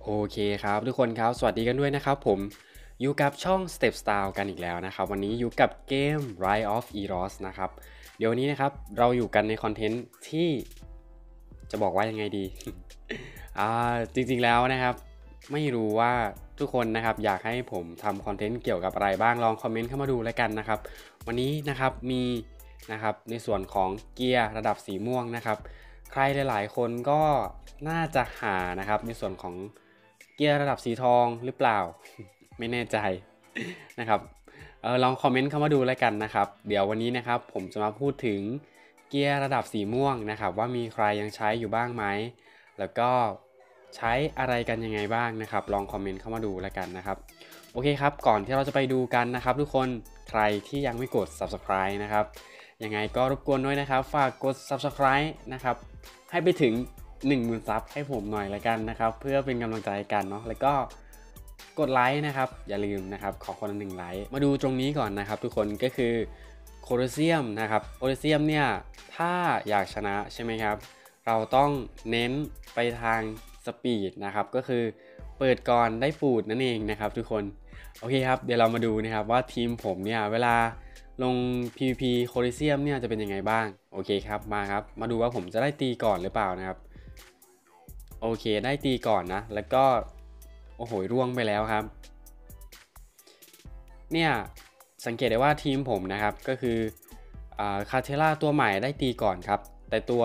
โอเคครับทุกคนครับสวัสดีกันด้วยนะครับผมอยู่กับช่อง Step Style กันอีกแล้วนะครับวันนี้อยู่กับเกม Rise of Eros นะครับเดี๋ยววันนี้นะครับเราอยู่กันในคอนเทนต์ที่จะบอกว่ายังไงดี จริงๆแล้วนะครับไม่รู้ว่าทุกคนนะครับอยากให้ผมทำคอนเทนต์เกี่ยวกับอะไรบ้างลองคอมเมนต์เข้ามาดูแล้วกันนะครับวันนี้นะครับมีนะครับในส่วนของเกียร์ระดับสีม่วงนะครับใครหลายๆคนก็น่าจะหานะครับในส่วนของเกียร์ระดับสีทองหรือเปล่า ไม่แน่ใจนะครับลองคอมเมนต์เข้ามาดูแล้วกันนะครับเดี๋ยววันนี้นะครับผมจะมาพูดถึงเกียร์ระดับสีม่วงนะครับว่ามีใครยังใช้อยู่บ้างไหมแล้วก็ใช้อะไรกันยังไงบ้างนะครับลองคอมเมนต์เข้ามาดูแล้วกันนะครับโอเคครับก่อนที่เราจะไปดูกันนะครับทุกคนใครที่ยังไม่กด Subscribe นะครับยังไงก็รบกวนด้วยนะครับฝากกด Subscribe นะครับให้ไปถึง 10,000 ซับให้ผมหน่อยละกันนะครับเพื่อเป็นกำลังใจกันเนาะแล้วก็กดไลค์นะครับอย่าลืมนะครับขอคนละ1 ไลค์มาดูตรงนี้ก่อนนะครับทุกคนก็คือโคลอสเซียมนะครับโคลอสเซียมเนี่ยถ้าอยากชนะใช่ไหมครับเราต้องเน้นไปทางสปีดนะครับก็คือเปิดก่อนได้ปูดนั่นเองนะครับทุกคนโอเคครับเดี๋ยวเรามาดูนะครับว่าทีมผมเนี่ยเวลาลง PVP โคลอสเซียมเนี่ยจะเป็นยังไงบ้างโอเคครับมาครับมาดูว่าผมจะได้ตีก่อนหรือเปล่านะครับโอเคได้ตีก่อนนะแล้วก็โอ้โหร่วงไปแล้วครับเนี่ยสังเกตได้ว่าทีมผมนะครับก็คือคาเทล่าตัวใหม่ได้ตีก่อนครับแต่ตัว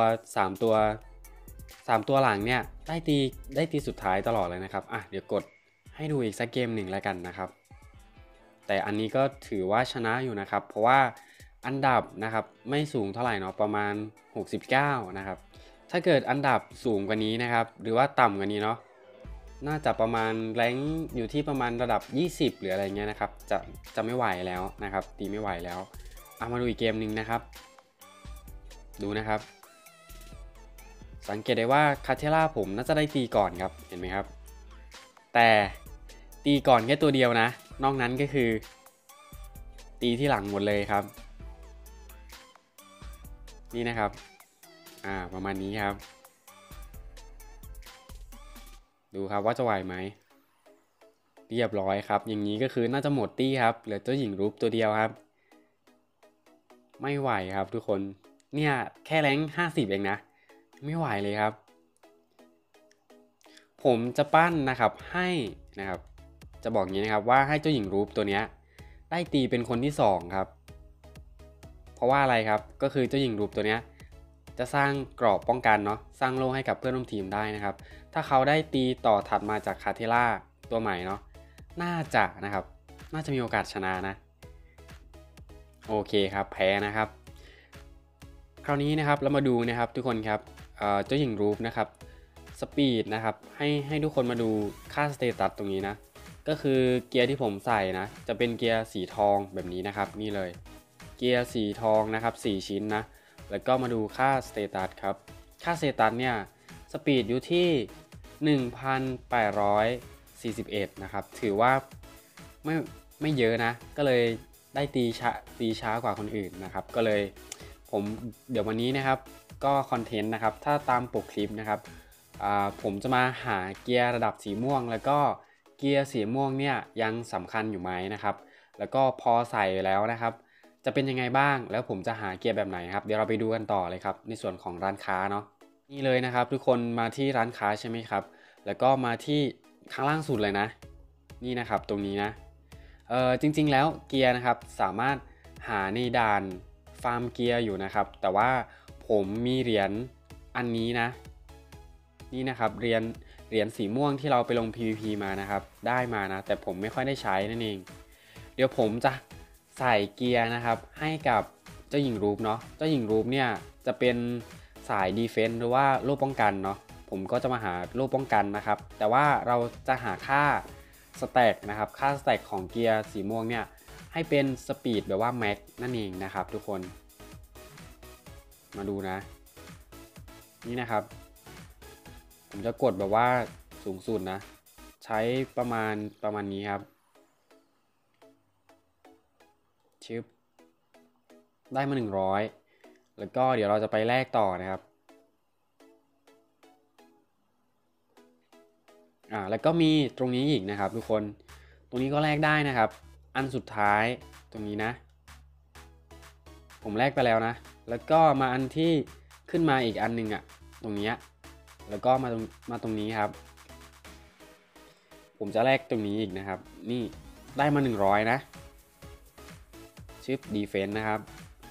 3ตัวหลังเนี่ยได้ตีสุดท้ายตลอดเลยนะครับเดี๋ยวกดให้ดูอีกสักเกมหนึ่งแล้วกันนะครับแต่อันนี้ก็ถือว่าชนะอยู่นะครับเพราะว่าอันดับนะครับไม่สูงเท่าไหร่เนาะประมาณ69นะครับถ้าเกิดอันดับสูงกว่านี้นะครับหรือว่าต่ำกว่านี้เนาะน่าจะประมาณแรงอยู่ที่ประมาณระดับ20หรืออะไรเงี้ยนะครับจะไม่ไหวแล้วนะครับตีไม่ไหวแล้วมาดูอีกเกมหนึ่งนะครับดูนะครับสังเกตได้ว่าคาเทล่าผมน่าจะได้ตีก่อนครับเห็นไหมครับแต่ตีก่อนแค่ตัวเดียวนะนอกนั้นก็คือตีที่หลังหมดเลยครับนี่นะครับประมาณนี้ครับดูครับว่าจะไหวไหมเรียบร้อยครับอย่างนี้ก็คือน่าจะหมดตี้ครับเหลือเจ้าหญิงรูปตัวเดียวครับไม่ไหวครับทุกคนเนี่ยแค่แรง50เองนะไม่ไหวเลยครับผมจะปั้นนะครับให้นะครับจะบอกอย่างนี้นะครับว่าให้เจ้าหญิงรูปตัวเนี้ยได้ตีเป็นคนที่2ครับเพราะว่าอะไรครับก็คือเจ้าหญิงรูปตัวเนี้ยจะสร้างกรอบป้องกันเนาะสร้างโล่ให้กับเพื่อนร่วมทีมได้นะครับถ้าเขาได้ตีต่อถัดมาจากคาเทล่าตัวใหม่เนาะน่าจะนะครับน่าจะมีโอกาสชนะนะโอเคครับแพ้นะครับ คราวนี้นะครับเรามาดูนะครับทุกคนครับเจ้าหญิงรูปนะครับสปีดนะครับให้ทุกคนมาดูค่าสเตตัสตรงนี้นะก็คือเกียร์ที่ผมใส่นะจะเป็นเกียร์สีทองแบบนี้นะครับนี่เลยเกียร์สีทองนะครับ4ชิ้นนะแล้วก็มาดูค่าสเตตัสครับค่าสเตตัสเนี่ยสปีดอยู่ที่1841นะครับถือว่าไม่ไม่เยอะนะก็เลยได้ตีช้ากว่าคนอื่นนะครับก็เลย เดี๋ยววันนี้นะครับก็คอนเทนต์นะครับถ้าตามปกคลิปนะครับผมจะมาหาเกียร์ระดับสีม่วงแล้วก็เกียร์สีม่วงเนี่ยยังสำคัญอยู่ไหมนะครับแล้วก็พอใส่แล้วนะครับจะเป็นยังไงบ้างแล้วผมจะหาเกียร์แบบไหนครับเดี๋ยวเราไปดูกันต่อเลยครับในส่วนของร้านค้าเนาะนี่เลยนะครับทุกคนมาที่ร้านค้าใช่ไหมครับแล้วก็มาที่ข้างล่างสุดเลยนะนี่นะครับตรงนี้นะจริงๆแล้วเกียร์นะครับสามารถหาในด่านฟาร์มเกียร์อยู่นะครับแต่ว่าผมมีเหรียญอันนี้นะนี่นะครับเหรียญสีม่วงที่เราไปลง PVP มานะครับได้มานะแต่ผมไม่ค่อยได้ใช้นั่นเองเดี๋ยวผมจะใส่เกียร์นะครับให้กับเจ้าหญิงรูปเนาะเจ้าหญิงรูปเนี่ยจะเป็นสายดีเฟนส์หรือว่าโล่ป้องกันเนาะผมก็จะมาหาโล่ป้องกันนะครับแต่ว่าเราจะหาค่าสแต็กนะครับค่าสแต็กของเกียร์สีม่วงเนี่ยให้เป็นสปีดแบบว่าแม็กนั่นเองนะครับทุกคนมาดูนะนี่นะครับผมจะกดแบบว่าสูงสุดนะใช้ประมาณนี้ครับชึบได้มา100แล้วก็เดี๋ยวเราจะไปแลกต่อนะครับแล้วก็มีตรงนี้อีกนะครับทุกคนตรงนี้ก็แลกได้นะครับอันสุดท้ายตรงนี้นะผมแลกไปแล้วนะแล้วก็มาอันที่ขึ้นมาอีกอันนึงตรงนี้แล้วก็มาตรงนี้ครับผมจะแลกตรงนี้อีกนะครับนี่ได้มา100นะชิปดีเฟนส์นะครับ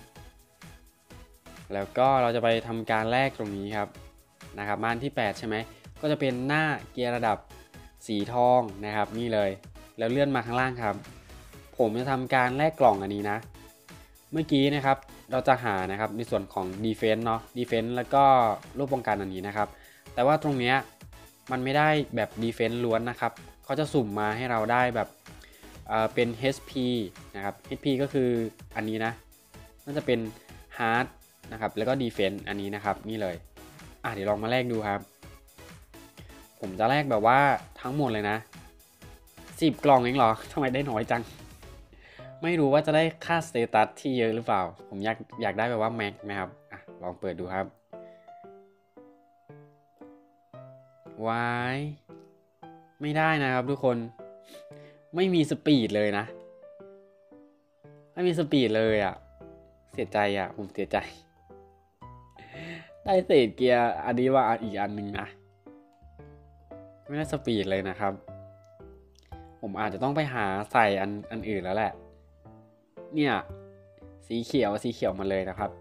แล้วก็เราจะไปทำการแลกตรงนี้ครับนะครับมาอันที่8ใช่ไหมก็จะเป็นหน้าเกียร์ระดับสีทองนะครับนี่เลยแล้วเลื่อนมาข้างล่างครับผมจะทำการแลกกล่องอันนี้นะเมื่อกี้นะครับเราจะหานะครับในส่วนของ Defense เนาะ Defense แล้วก็รูปป้องกันอันนี้นะครับแต่ว่าตรงเนี้ยมันไม่ได้แบบ Defense ล้วนนะครับเขาจะสุ่มมาให้เราได้แบบเป็น HP นะครับ HP ก็คืออันนี้นะน่าจะเป็น Hard นะครับแล้วก็ Defense อันนี้นะครับนี่เลยเดี๋ยวลองมาแลกดูครับผมจะแลกแบบว่าทั้งหมดเลยนะ10 กล่องเองเหรอทำไมได้น้อยจังไม่รู้ว่าจะได้ค่าสเตตัสที่เยอะหรือเปล่าผมอยากได้แบบว่าแม็กนะครับลองเปิดดูครับวายไม่ได้นะครับทุกคนไม่มีสปีดเลยนะไม่มีสปีดเลยเสียใจผมเสียใจได้เศษเกียร์อันนี้ว่าอีกอันหนึ่งนะไม่ได้สปีดเลยนะครับผมอาจจะต้องไปหาใส่อันอื่นแล้วแหละเนี่ยสีเขียวมาเลยนะครับ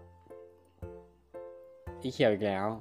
สีเขียวอีกแล้ว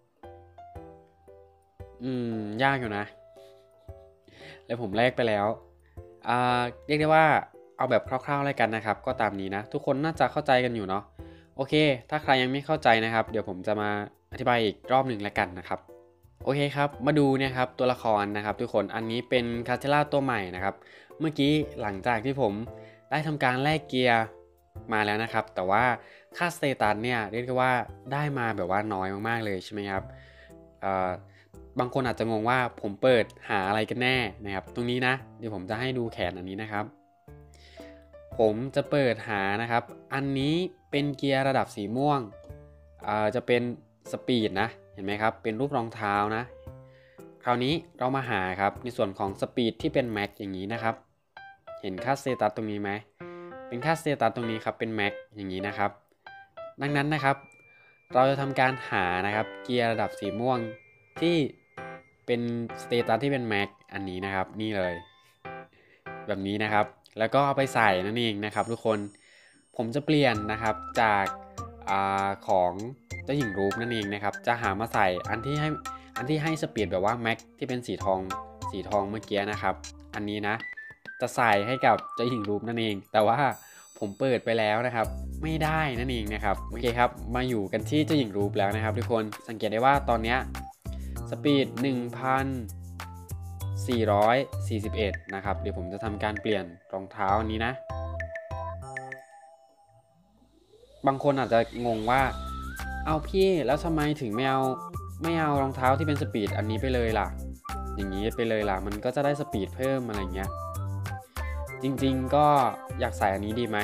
ยากอยู่นะแล้วผมแลกไปแล้วเรียกได้ว่าเอาแบบคร่าวๆเลยกันนะครับก็ตามนี้นะทุกคนน่าจะเข้าใจกันอยู่เนาะโอเคถ้าใครยังไม่เข้าใจนะครับเดี๋ยวผมจะมาอธิบายอีกรอบหนึ่งแล้วกันนะครับโอเคครับมาดูนะครับตัวละครนะครับทุกคนอันนี้เป็นคาเทล่าตัวใหม่นะครับเมื่อกี้หลังจากที่ผมได้ทำการแลกเกียร์มาแล้วนะครับแต่ว่าค่าสเตตัสเนี่ยเรียกได้ว่าได้มาแบบว่าน้อยมากๆเลยใช่ไหมครับบางคนอาจจะงงว่าผมเปิดหาอะไรกันแน่นะครับตรงนี้นะเดี๋ยวผมจะให้ดูแขนอันนี้นะครับผมจะเปิดหานะครับอันนี้เป็นเกียร์ระดับสีม่วงจะเป็นสปีดนะเห็นไหมครับเป็นรูปรองเท้านะคราวนี้เรามาหาครับในส่วนของสปีดที่เป็นแม็กอย่างนี้นะครับเห็นค่าสเตตัสตรงนี้ไหมเป็นค่าสเตตัสตรงนี้ครับเป็นแม็กอย่างนี้นะครับดังนั้นนะครับเราจะทำการหานะครับเกียร์ระดับสีม่วงที่เป็นสเตตัสที่เป็นแม็กอันนี้นะครับนี่เลยแบบนี้นะครับแล้วก็เอาไปใส่นั่นเองนะครับทุกคนผมจะเปลี่ยนนะครับจากของเจ้าหญิงรูปนั่นเองนะครับจะหามาใส่อันที่ให้สปีดแบบว่าแม็กที่เป็นสีทองเมื่อกี้นะครับอันนี้นะจะใส่ให้กับเจ้าหญิงรูปนั่นเองแต่ว่าผมเปิดไปแล้วนะครับไม่ได้นั่นเองนะครับโอเคครับมาอยู่กันที่เจ้าหญิงรูปแล้วนะครับทุกคนสังเกตได้ว่าตอนนี้สปีด 1,441 นะครับเดี๋ยวผมจะทำการเปลี่ยนรองเท้าอันนี้นะบางคนอาจจะงงว่าเอาพี่แล้วทำไมถึงไม่เอารองเท้าที่เป็นสปีดอันนี้ไปเลยล่ะอย่างนี้ไปเลยล่ะมันก็จะได้สปีดเพิ่มอะไรเงี้ยจริงๆก็อยากใส่อันนี้ดีไหม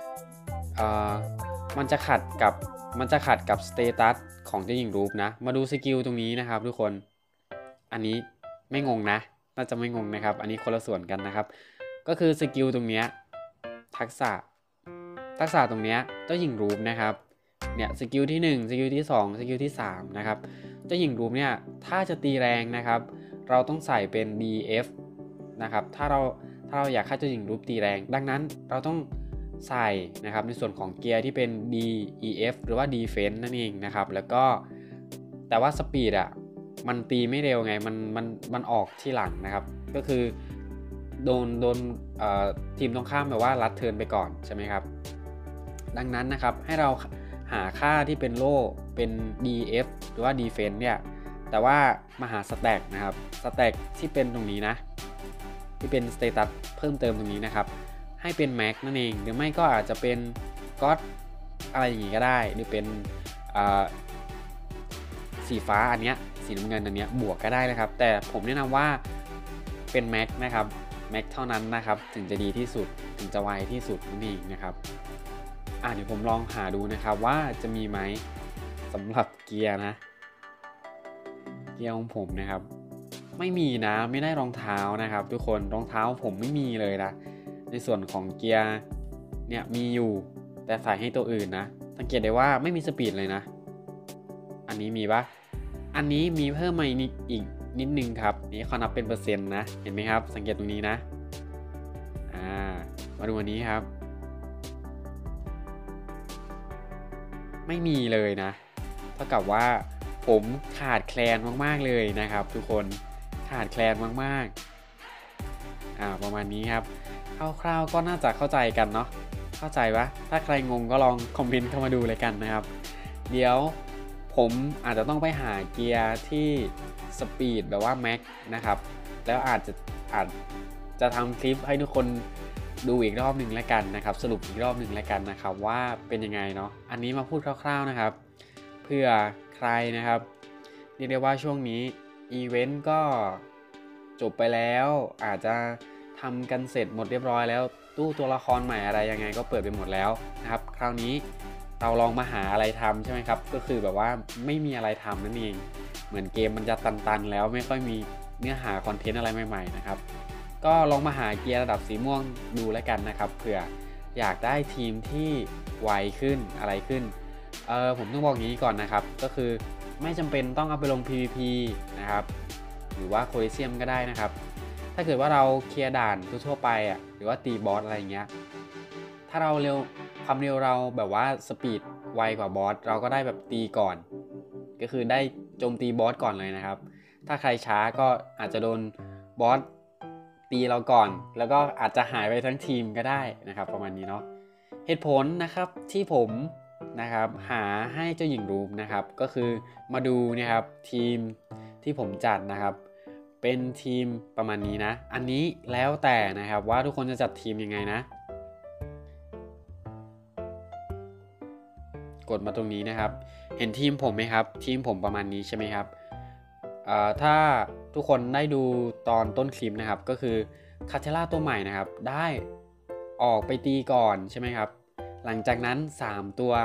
มันจะขัดกับสเตตัสของเจ้าหญิงรูปนะมาดูสกิลตรงนี้นะครับทุกคนอันนี้ไม่งงนะน่าจะไม่งงนะครับอันนี้คนละส่วนกันนะครับก็คือสกิลตรงนี้ทักษะตรงนี้เจ้าหญิงรูปนะครับเนี่ยสกิลที่1สกิลที่2สกิลที่3นะครับเจ้าหญิงรูปเนี่ยถ้าจะตีแรงนะครับเราต้องใส่เป็น DF นะครับถ้าเราอยากให้เจ้าหญิงรูปตีแรงดังนั้นเราต้องใส่นะครับในส่วนของเกียร์ที่เป็น DEF หรือว่า Defense นั่นเองนะครับแล้วก็แต่ว่าสปีดมันตีไม่เร็วไงมันออกที่หลังนะครับก็คือโดนทีมตรงข้ามแบบว่ารัดเทิร์นไปก่อนใช่ไหมครับดังนั้นนะครับให้เราหาค่าที่เป็นโล่เป็น DF หรือว่า Defense เนี่ยแต่ว่ามาหาสแต็กนะครับสแต็กที่เป็นตรงนี้นะที่เป็นสเตตัสเพิ่มเติมตรงนี้นะครับให้เป็นแม็กนั่นเองหรือไม่ก็อาจจะเป็นก็อดอะไรอย่างงี้ก็ได้หรือเป็นสีฟ้าอันเนี้ยสีน้ำเงินอันเนี้ยบวกก็ได้นะครับแต่ผมแนะนำว่าเป็นแม็กนะครับแม็กเท่านั้นนะครับถึงจะดีที่สุดถึงจะไวที่สุดนั่นเองนะครับเดี๋ยวผมลองหาดูนะครับว่าจะมีไหมสำหรับเกียร์นะเกียร์ของผมนะครับไม่มีนะไม่ได้รองเท้านะครับทุกคนรองเท้าผมไม่มีเลยนะในส่วนของเกียร์เนี่ยมีอยู่แต่ใส่ให้ตัวอื่นนะสังเกตได้ว่าไม่มีสปีดเลยนะอันนี้มีปะอันนี้มีเพิ่มมาอีกนิดนึงครับนี่เขานับเป็นเปอร์เซ็นต์นะเห็นไหมครับสังเกตตรงนี้นะมาดูอันนี้ครับไม่มีเลยนะเท่ากับว่าผมขาดแคลนมากๆเลยนะครับทุกคนขาดแคลนมากๆประมาณนี้ครับคร่าวๆก็น่าจะเข้าใจกันเนาะเข้าใจปะถ้าใครงงก็ลองคอมเมนต์เข้ามาดูเลยกันนะครับเดี๋ยวผมอาจจะต้องไปหาเกียร์ที่สปีดแบบว่าแม็กนะครับแล้วอาจจะทำคลิปให้ทุกคนดูอีกรอบหนึ่งแล้วกันนะครับสรุปอีกรอบหนึ่งแล้วกันนะครับว่าเป็นยังไงเนาะอันนี้มาพูดคร่าวๆนะครับเพื่อใครนะครับเรียกได้ว่าช่วงนี้อีเวนต์ก็จบไปแล้วอาจจะทำกันเสร็จหมดเรียบร้อยแล้วตู้ตัวละครใหม่อะไรยังไงก็เปิดไปหมดแล้วนะครับคราวนี้เราลองมาหาอะไรทำใช่ไหมครับก็คือแบบว่าไม่มีอะไรทำนั่นเองเหมือนเกมมันจะตันๆแล้วไม่ค่อยมีเนื้อหาคอนเทนต์อะไรใหม่ๆนะครับก็ลองมาหาเกียร์ระดับสีม่วงดูแล้วกันนะครับเผื่ออยากได้ทีมที่ไวขึ้นอะไรขึ้นผมต้องบอกอย่างนี้ก่อนนะครับก็คือไม่จำเป็นต้องเอาไปลง PVP นะครับหรือว่าโคลิเซียมก็ได้นะครับถ้าเกิดว่าเราเคลียร์ด่านทั่วไปหรือว่าตีบอสอะไรเงี้ยถ้าเราเร็วความเร็วเราแบบว่าสปีดไวกว่าบอสเราก็ได้แบบตีก่อนก็คือได้โจมตีบอสก่อนเลยนะครับถ้าใครช้าก็อาจจะโดนบอสตีเราก่อนแล้วก็อาจจะหายไปทั้งทีมก็ได้นะครับประมาณนี้เนาะเหตุผลนะครับที่ผมนะครับหาให้เจ้าหญิงรูมนะครับก็คือมาดูนะครับทีมที่ผมจัดนะครับเป็นทีมประมาณนี้นะอันนี้แล้วแต่นะครับว่าทุกคนจะจัดทีมยังไงนะกดมาตรงนี้นะครับเห็นทีมผมไหมครับทีมผมประมาณนี้ใช่ไหมครับถ้าทุกคนได้ดูตอนต้นคลิปนะครับก็คือคาเทล่าตัวใหม่นะครับได้ออกไปตีก่อนใช่ไหมครับหลังจากนั้น3ตัว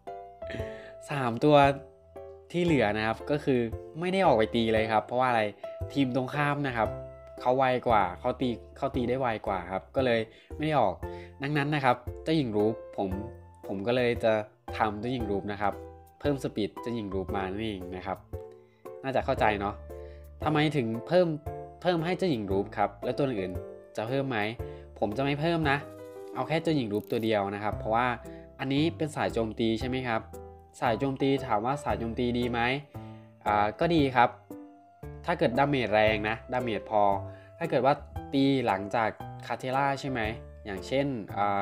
ที่เหลือนะครับก็คือไม่ได้ออกไปตีเลยครับเพราะว่าอะไรทีมตรงข้ามนะครับเขาไวกว่าเขาตีได้ไวกว่าครับก็เลยไม่ได้ออกดังนั้นนะครับเจ้าหญิงรูปผมก็เลยจะทำเจ้าหญิงรูปนะครับเพิ่มสปีดเจ้าหญิงรูปมานั่นเองนะครับน่าจะเข้าใจเนาะทำไมถึงเพิ่มให้เจ้าหญิงรูปครับแล้วตัวอื่นจะเพิ่มไหมผมจะไม่เพิ่มนะเอาแค่เจ้าหญิงรูปตัวเดียวนะครับเพราะว่าอันนี้เป็นสายโจมตีใช่ไหมครับสายโจมตีถามว่าสายโจมตีดีไหมก็ดีครับถ้าเกิดดาเมจแรงนะดาเมจพอถ้าเกิดว่าตีหลังจากคาเทล่าใช่ไหมอย่างเช่น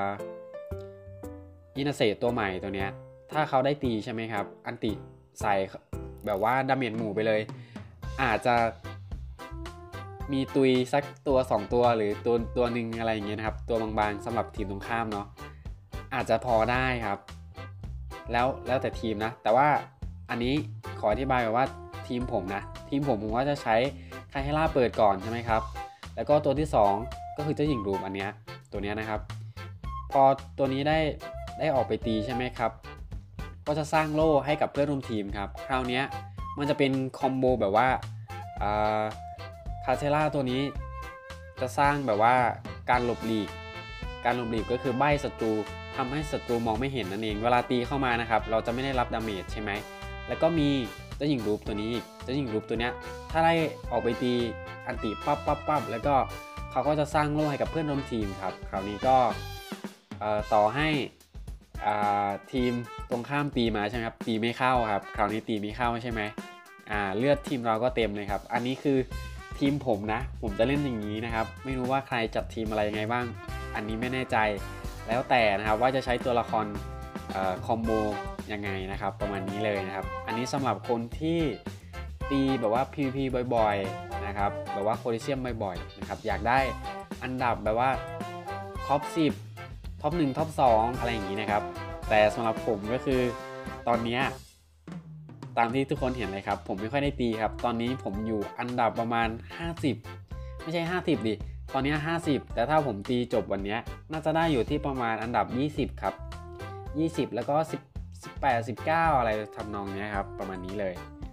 อินาเซตัวใหม่ตัวเนี้ยถ้าเขาได้ตีใช่ไหมครับอันติใส่แบบว่าดาเมจหมู่ไปเลยอาจจะมีตุยสักตัว2ตัวหรือตัวหนึ่งอะไรอย่างเงี้ยนะครับตัวบางๆสำหรับทีมตรงข้ามเนาะอาจจะพอได้ครับแล้วแต่ทีมนะแต่ว่าอันนี้ขออธิบายแบบว่าทีมผมนะทีมผมว่าจะใช้คาเฮล่าเปิดก่อนใช่ไหมครับแล้วก็ตัวที่2ก็คือเจ้าหญิงรูมอันเนี้ยตัวเนี้ยนะครับพอตัวนี้ได้ออกไปตีใช่ไหมครับก็จะสร้างโล่ให้กับเพื่อนร่วมทีมครับคราวนี้มันจะเป็นคอมโบแบบว่าคาเทล่าตัวนี้จะสร้างแบบว่าการหลบหลีกก็คือใบ้ศัตรูทำให้ศัตรูมองไม่เห็นนั่นเองเวลาตีเข้ามานะครับเราจะไม่ได้รับดาเมจใช่ไหมแล้วก็มีเจ้าหญิงรูปตัวนี้เจ้าหญิงรูปตัวเนี้ยถ้าได้ออกไปตีอันติปั๊บแล้วก็เขาก็จะสร้างโล่ให้กับเพื่อนร่วมทีมครับคราวนี้ก็ต่อให้ทีมตรงข้ามตีมาใช่ไหมครับตีไม่เข้าครับคราวนี้ตีไม่เข้าใช่ไหมเลือดทีมเราก็เต็มเลยครับอันนี้คือทีมผมนะผมจะเล่นอย่างนี้นะครับไม่รู้ว่าใครจัดทีมอะไรยังไงบ้างอันนี้ไม่แน่ใจแล้วแต่นะครับว่าจะใช้ตัวละครคอมโบยังไงนะครับประมาณนี้เลยนะครับอันนี้สำหรับคนที่ตีแบบว่า PVP บ่อยๆนะครับแบบว่าโคลิเซียมบ่อยๆนะครับอยากได้อันดับแบบว่าท็อป10ท็อป1ท็อป2อะไรอย่างนี้นะครับแต่สำหรับผมก็คือตอนนี้ตามที่ทุกคนเห็นเลยครับผมไม่ค่อยได้ตีครับตอนนี้ผมอยู่อันดับประมาณ50ไม่ใช่50ดิตอนนี้50แต่ถ้าผมตีจบวันนี้น่าจะได้อยู่ที่ประมาณอันดับ20ครับ20แล้วก็18 19อะไรทำนองนี้ครับประมาณนี้เลย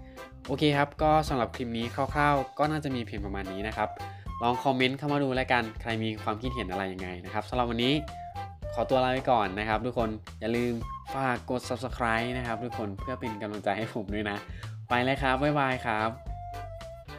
โอเคครับก็สำหรับคลิปนี้คร่าวๆก็น่าจะมีเพียงประมาณนี้นะครับลองคอมเมนต์เข้ามาดูแล้วกันใครมีความคิดเห็นอะไรยังไงนะครับสำหรับวันนี้ขอตัวลาไปก่อนนะครับทุกคนอย่าลืมฝากกด Subscribe นะครับทุกคนเพื่อเป็นกำลังใจให้ผมด้วยนะไปเลยครับบ๊ายบายครับ